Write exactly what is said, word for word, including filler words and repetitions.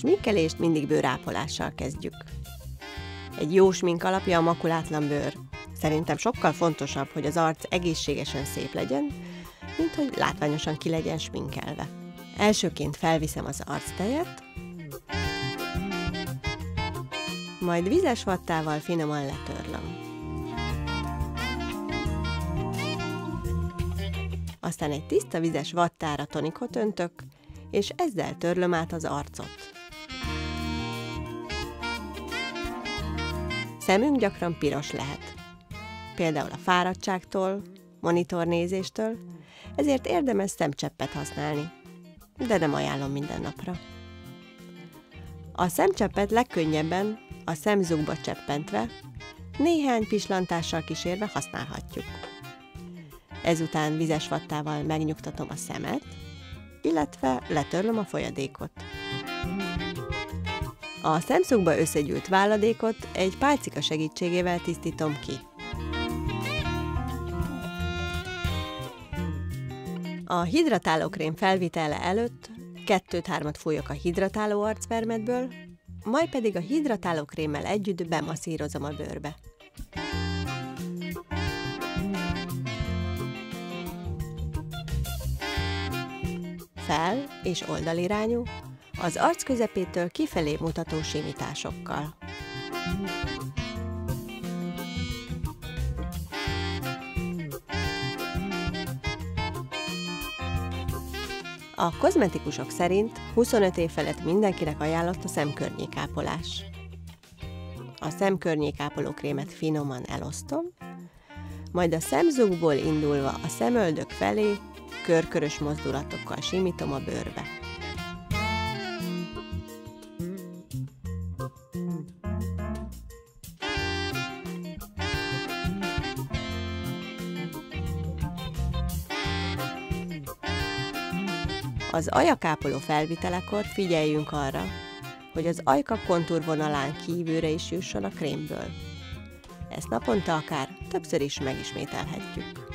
sminkelést mindig bőrápolással kezdjük. Egy jó smink alapja a makulátlan bőr. Szerintem sokkal fontosabb, hogy az arc egészségesen szép legyen, mint hogy látványosan ki legyen sminkelve. Elsőként felviszem az arctejet, majd vizes vattával finoman letörlöm. Aztán egy tiszta vizes vattára tonikot öntök, és ezzel törlöm át az arcot. Szemünk gyakran piros lehet. Például a fáradtságtól, monitornézéstől, ezért érdemes szemcseppet használni, de nem ajánlom minden napra. A szemcseppet legkönnyebben a szemzugba cseppentve, néhány pislantással kísérve használhatjuk. Ezután vizes vattával megnyugtatom a szemet, illetve letörlöm a folyadékot. A szemszögbe összegyűlt váladékot egy pálcika segítségével tisztítom ki. A hidratálókrém felvitele előtt kettőt-hármat fújok a hidratáló arcvermetből, majd pedig a hidratálókrémmel együtt bemasszírozom a bőrbe. Fel- és oldalirányú, az arc közepétől kifelé mutató simításokkal. A kozmetikusok szerint huszonöt év felett mindenkinek ajánlott a szemkörnyékápolás. A szemkörnyékápoló krémet finoman elosztom, majd a szemzugból indulva a szemöldök felé körkörös mozdulatokkal simítom a bőrbe. Az ajkaápoló felvitelekor figyeljünk arra, hogy az ajka kontúrvonalán kívülre is jusson a krémből. Ezt naponta akár többször is megismételhetjük.